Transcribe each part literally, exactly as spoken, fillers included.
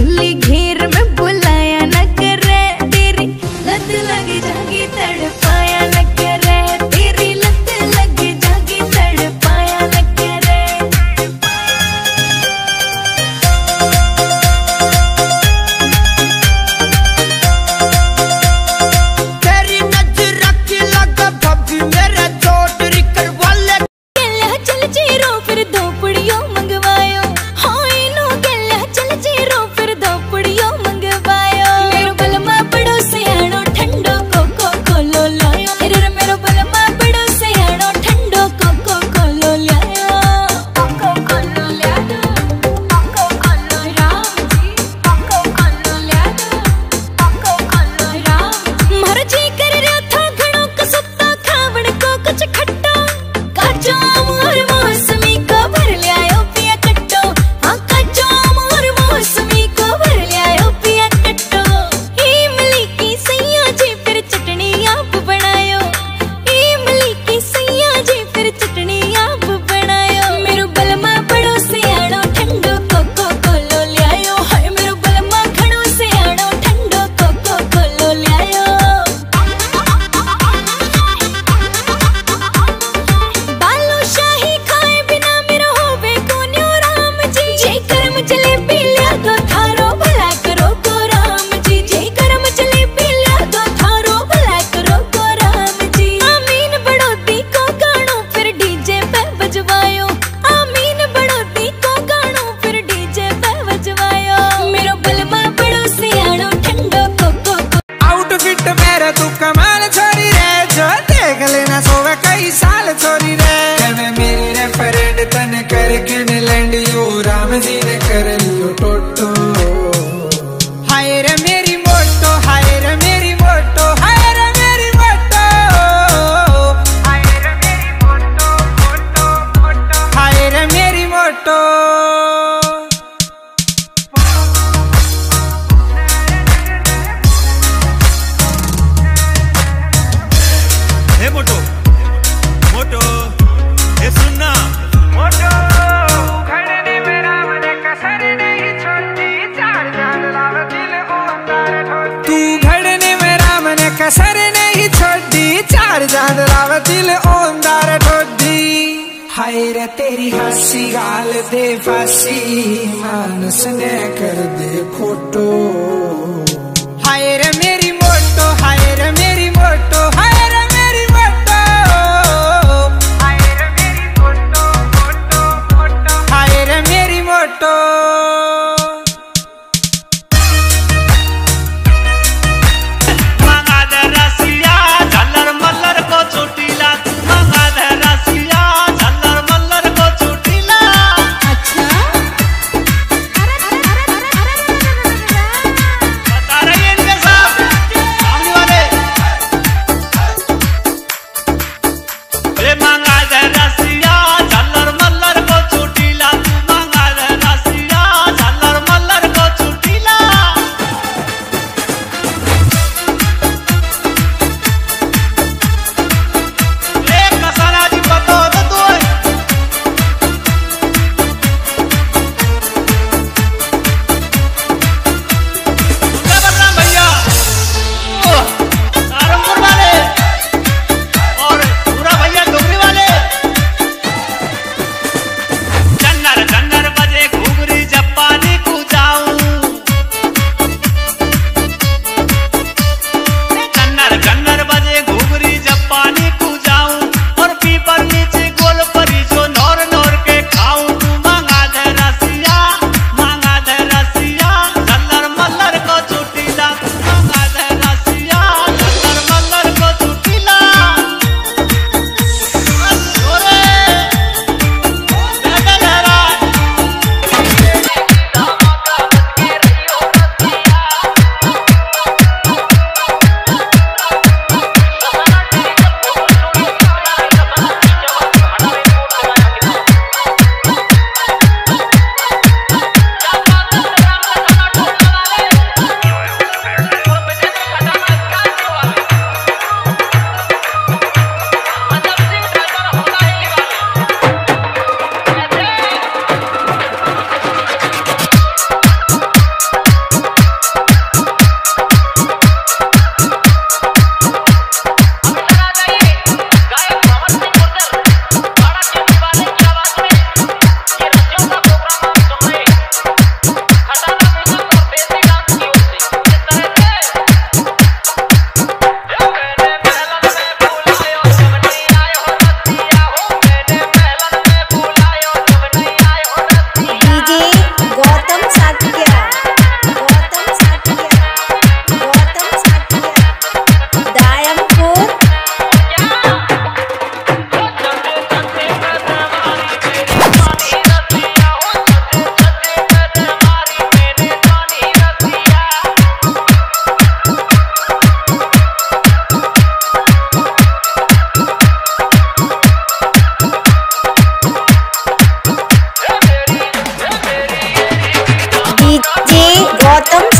गली घेर में बुलाया न करे, तेरी लत लग जागी तड़पाया न करे, तेरी लत लग जागी तड़पाया न करे। तेरी नजर की लग भभी मेरे चोट रिकर वाले गल्या चल जीरो फिर दो पुड़ियों मंगवायो, हाँ इनो गल्या चल जीरो फिर दो पुड़ियों मंगवायो। मेरो बलमा बड़ो सियाणो ठंडो कोको कोलो लायो, अरे मेरो बलमा बड़ो सियाणो ठंडो कोको कोलो लायो। कोको कोलो ल्या दो, कोको कोलो राम जी, कोको कोलो ल्या दो, कोको कोलो राम जी। मारो जी कर रहा था घणो कसुत्ता खावण को कुछ खट्टा, काचो आम और मौसमी को भर लियायो पिया कट्टो, हाँ काचो आम और मौसमी को भर लियायो पिया कट्टो। इमली की सैया जी फिर चटनी आप बनायो, इमली की सैया जी फिर चटनी आप बनायो। मेरो बलमा बड़ो सियाणो ठंडो कोको कोलो लियायो, हाय मेरो बलमा घणो सियाणो ठंडो कोको कोलो लियायो। बालू शाही खाए बिना मेरा होवे कोन्यो राम जी, जे करम जलेबी लिया दो थारो भला करो को राम जी, जे करम जलेबी लिया दो थारो भला करो को राम जी। आमीन बड़ोती को गानो फिर डीजे पे बजवायो, आमीन बड़ोती को गानो फिर डीजे पे बजवायो। मेरो बलमा बड़ो सियाणो ठंडो कोको को आउटफिट मेरा तू कमाल छोरी रे, जो देख लेना सोवे कई साल छोरी रे। मैं मेरी रे परेड तन करके लैंड यो राम जी ने कर लियो टोटो। हाय रे मेरी मोटो, हाय रे मेरी मोटो, हाय रे मेरी मोटो, हाय रे मेरी मोटो मोटो मोटो, हाय रे मेरी मोटो। हे मोटो मोटो हे सुनना मोटो खड़ने में राम ने कसर नहीं छोड़ी, चार चांद लाव दिल ओंदार ठोडी। तू घड़ने में राम ने कसर नहीं छोड़ी, चार चांद लाव दिल ओंदार ठोडी। हाय रे तेरी हंसी गाल दे फांसी, मानस ने कर दे खोटो। हाय रे मेरी मोटो, हाय रे मेरी मोटो, हाय रे मेरी मोटो, हाय रे मेरी मोटो मोटो मोटो, हाय रे मेरी मोटो। मंगा दे रसिया झल्लर मल्लर को चोटीला, मंगा दे रसिया झल्लर मल्लर को चोटीला। अच्छा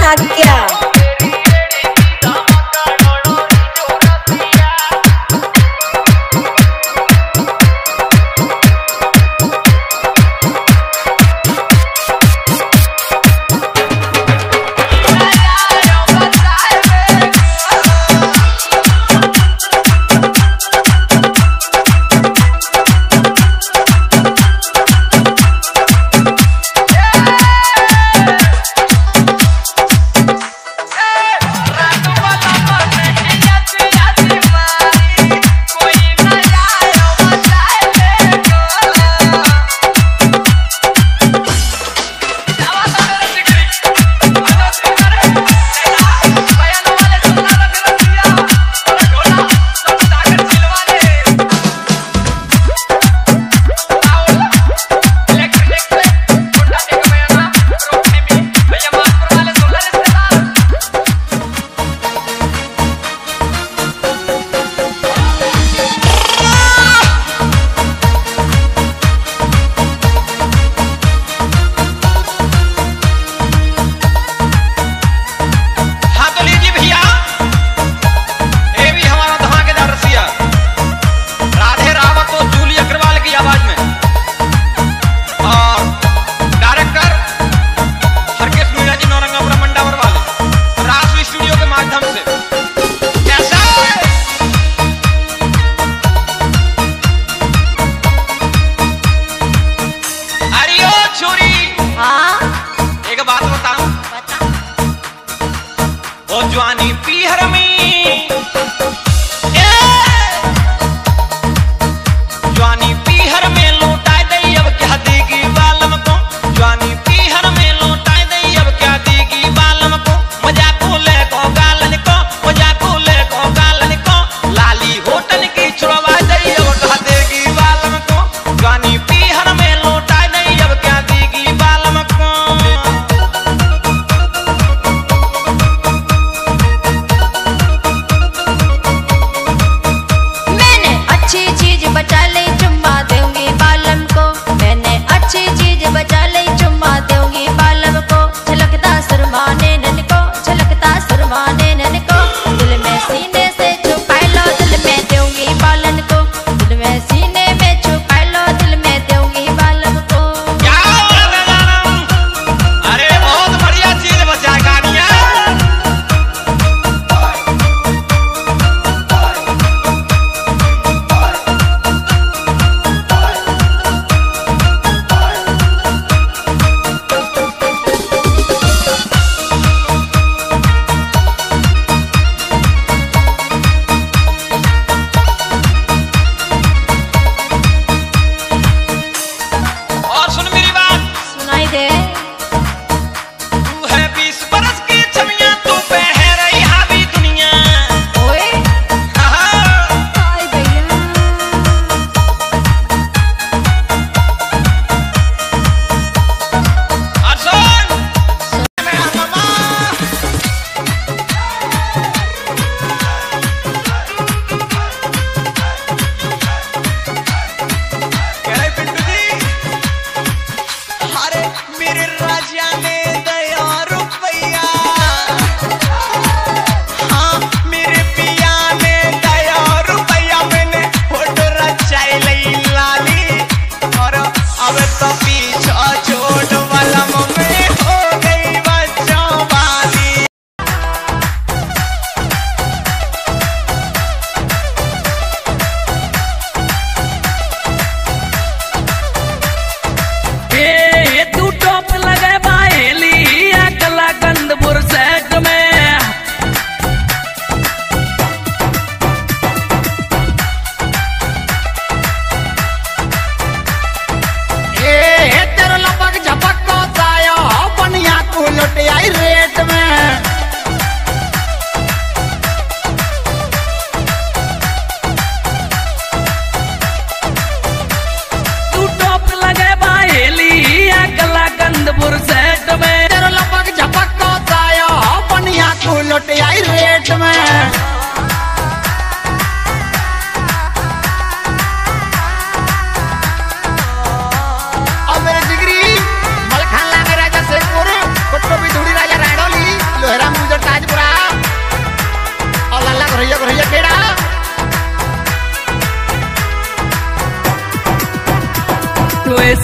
आज्ञा।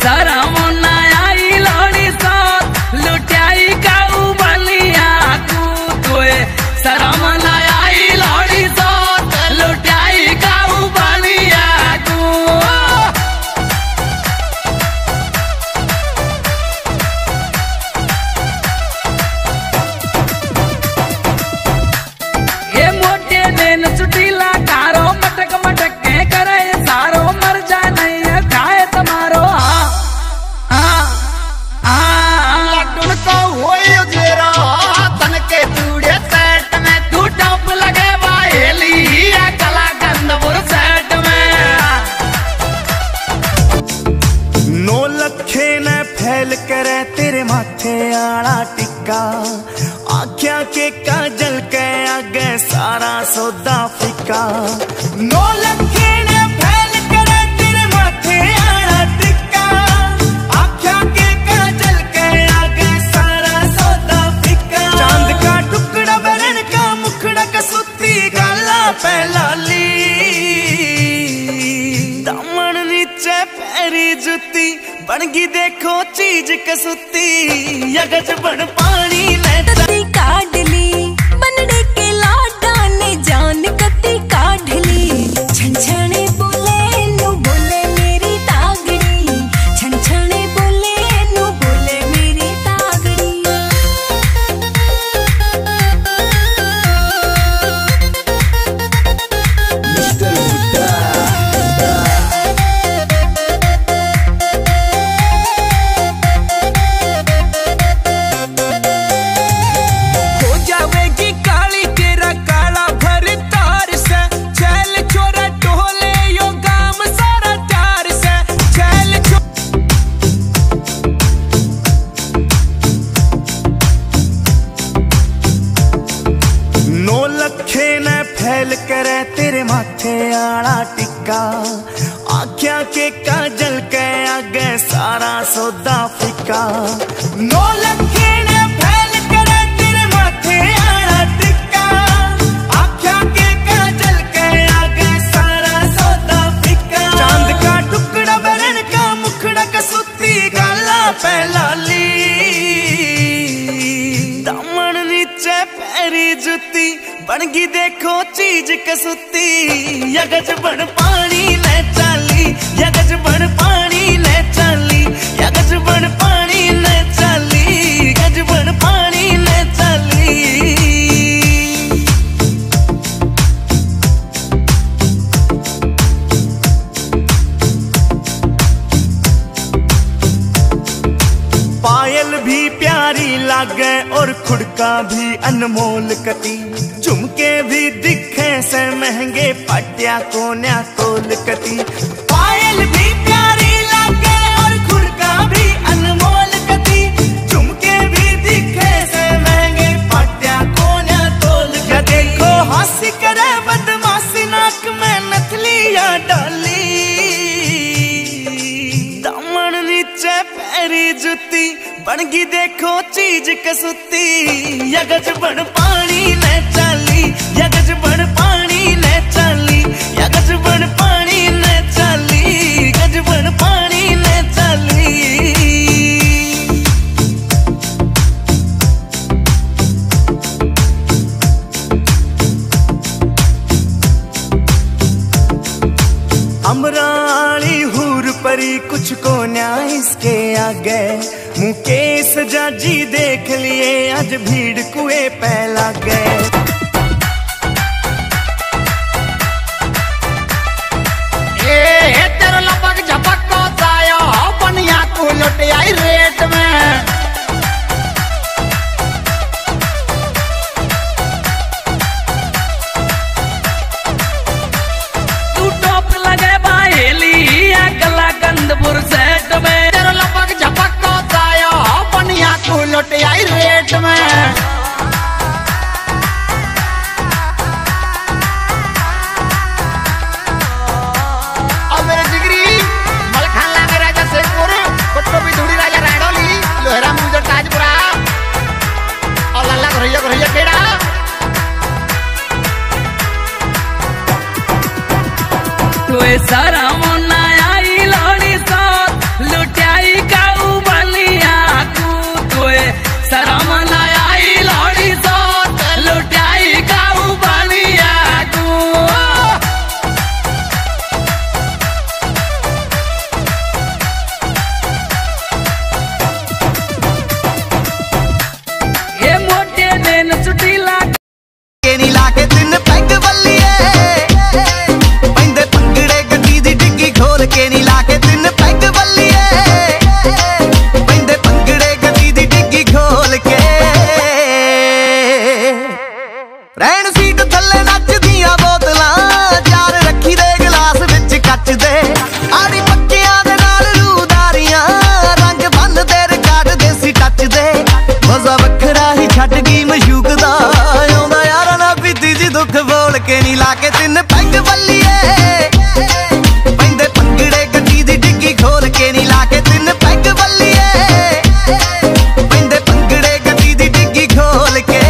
शरम ना आई लोड़ी साथ लुटाई काऊ बलिया तू तोए शरम ना आई लोड़ी साथ लुटाई काऊ बलिया तू। ये मोटे दिन चुटीला कारो मटक मटक के करे सारो मर जा नहीं है खाए तुम्हारो हाँ हाँ लड्डू को होई जेरा तन के चूड़े सेट में तू टॉप लगे वाहेली या कला गंदपुर सेट में। नौ लखे ने फैल करे तेरे माथे आला टिक्का आख्या के काजल के आगे सारा सौदा फिका। नौ लखे ने फैल करे तेरे माथे आला टिक्का आख्या के काजल के आगे सारा सौदा फिका। चांद का टुकड़ा बरन का मुखड़ा कसूती गाला पहलाली दामन नीचे पैरी जुती बनगी देखो चीज कसूती यगज बन पानी ले कत्ती काढ़ली बनड़े के लाडा ने जान कत्ती काढ़ली छनछने बोले नु बोले मेरी तागड़ी छनछने बोले नु बोले मेरी तागड़ी। हो जावेगी काली तेरा काला भर तार से चल छोरा टोले यो गाम सारा तार से चल छो नौ लखे ने फैल करे तेरे माथे आला टिक्का आख्या के काजल के आगे सारा सौदा फिका। नौ लखे ने फैल करे तेरे माथे आला टिक्का आख्या के काजल के आगे सारा सौदा फिका। चांद का टुकड़ा बरन का मुखड़ा कसूती गाला पहलाली दामन नीचे पैरी जुती बनगी देखो चीज कसूती यगज बन पानी ले चाली यगज बन पानी ले चाली यगज बन पानी ले चाली गज बन पानी ले चाली। पायल भी प्यारी लागे और खुड़का भी अनमोल कती झुमके भी दिखे से महंगे पटिया कोन्या तोल कती। पायल भी प्यारी लागे और खुड़का भी अनमोल कती झुमके भी दिखे से महंगे पटिया कोन्या तोल कती। देखो हंसी करे बदमाशी नाक में नथलिया डाली दामन नीचे पैरी जुती बनगी देखो चीज कसूती यगज बन पानी ले चाली यगज बन पानी ले चाली यगज बन पानी ले चाली गज बन पानी ले चाली। अमराली हूर परी कुछ को न्याय इसके आगे मुकेश जाजी देख लिए आज भीड़ कुएं पे लग गए। ए तेरे लपक झपक को तायो बनिया को लुट आई रेट में। तू टॉप लगे वाहेली या कला गंदपुर सेट में। तेरे लपक झपक को तायो बनिया को लुट आई रेट में। और मेरे जिगरी मलखान लागे राजा शेखपुर कोटो भी धुड़ी राजा राडोली लोहरा मुझे ताजपुरा और लाला घरैया घरैया केड़ा। तोए शरम ना आई लोड़ी साथ लुटाई शरम न आई लौड़ी सोत लुटाई काऊ बलिया को। ये मोटे दिन छुट्टी ला के नी लाके तिन पैग बल्लिए पैंदे पंगड़े गड्डी दी डिग्गी खोल के नी लाके तिन पैग बल्लिए पैंदे पंगड़े गड्डी दी डिग्गी खोल के रैन सीट थल्ले नचदियां बोतलां जार रखी दे गिलास विच कच दे आड़ी पक्कियां दे नाल रूदारियां रंग बन दे रिकार्ड देसी टच दे मजा वखरा ही छट गई मशूक दा आउंदा यारा ना पीती जी दुख बोल के नी लाके तिन पैग बल्लिए पैंदे पंगड़े गड्डी दी डिग्गी खोल के नी लाके तिन पैग बल्लिए पैंदे पंगड़े गड्डी दी डिग्गी खोल के।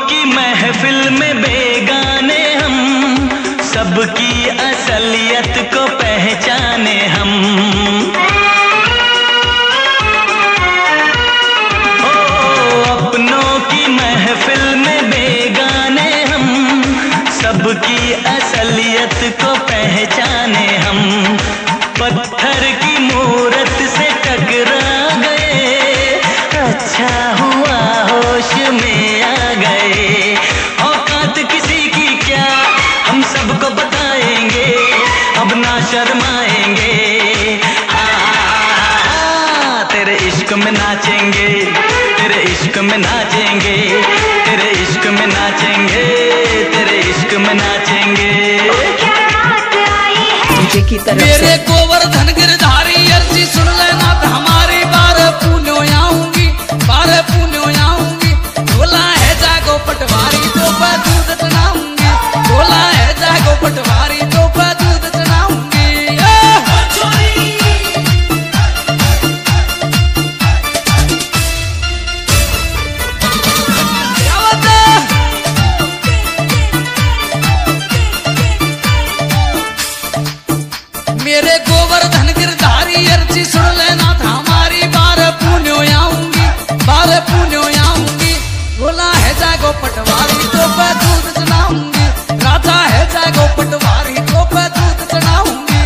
की महफिल में बेगाने हम, सबकी असलियत को पहचाने हम। ओ अपनों की महफिल में बेगाने हम, सबकी असलियत को पहचाने हम। पत्थर की मूरत से टकरा गए, अच्छा हुआ होश में आ गए। औकात किसी की क्या हम सबको बताएंगे, अब ना शर्माएंगे। हाँ तेरे इश्क में नाचेंगे, तेरे इश्क में नाचेंगे, तेरे इश्क में नाचेंगे, तेरे इश्क में नाचेंगे। की तरफ मेरे गोवर्धन गिरधारी अर्जी सुन लेना, हमारी बार पुण्यो आऊंगी, बार पुण्यो आऊंगी। बोला है जागो पटवारी तो दूध चढ़ाऊंगी, बोला है जागो पटवारी तो दूध चढ़ाऊंगी। मेरे गोवर्धन गिरधारी अर्जी सुन लेना, हमारी बार पुण्यो आऊंगी, बार पुण्यो आऊंगी। बोला है जागो पटवारी तो दूध चढ़ाऊंगी, राजा है जागो पटवारी तो दूध चढ़ाऊंगी।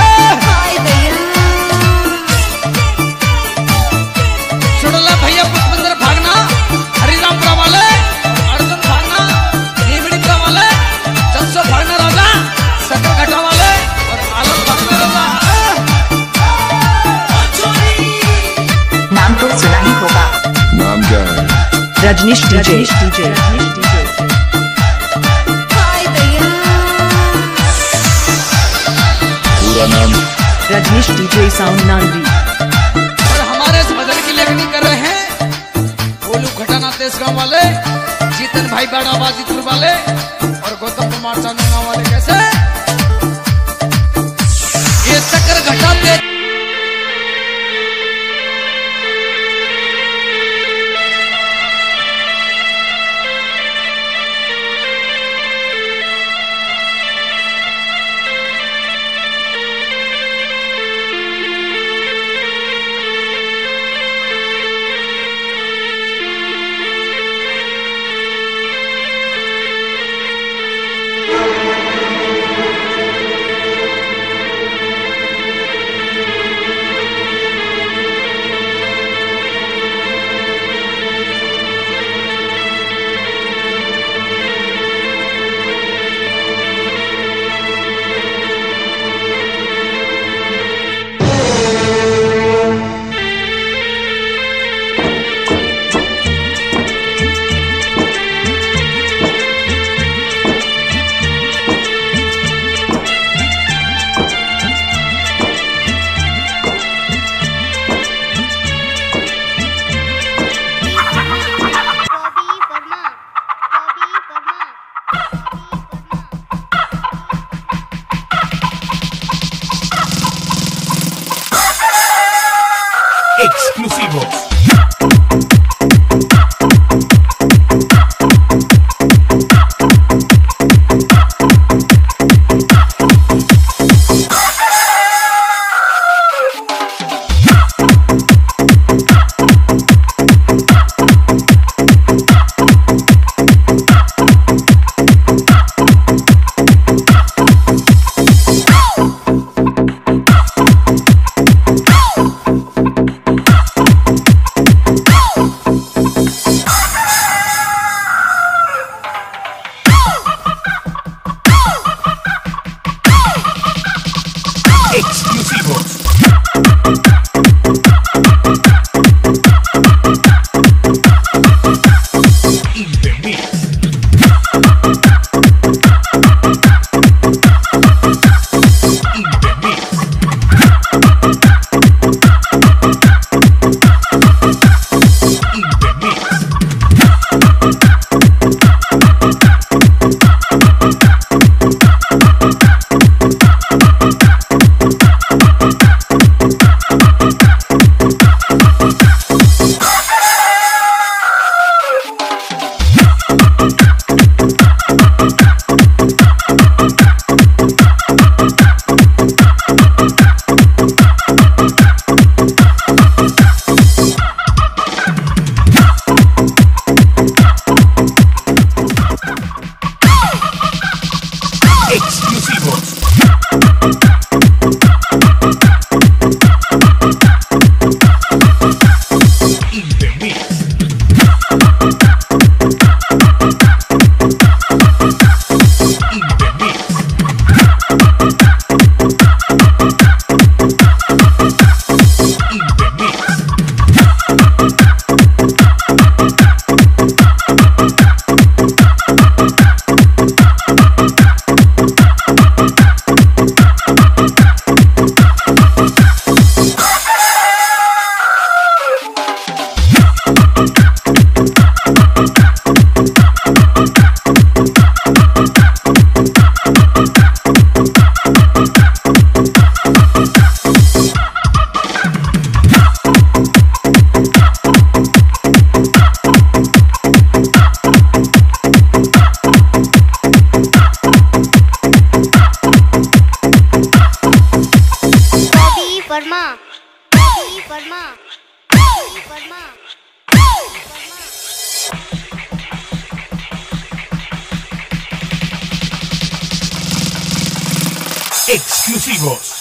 सुन ला भैया पुष्पेंद्र भागना, हरिरामपुरा वाले, अर्जुन भागना, नीमड़ीपुरा वाले, चंसो भागना राजा, सकरघटा वाले और आलम भागना राजा। नाम तो सुना ही होगा। नाम क्या है? रजनीश डीजे। पूरा नाम? रजनीश डीजे साउंड नांदरी। और हमारे इस भजन की लेखनी कर रहे हैं गोलू घटाना तेज गांव वाले, जीतन भाई बाड़ाबाजीपुर वाले और गौतम कुमार चांदू गांव वाले। कैसे ये चक्कर घटाते exclusivos.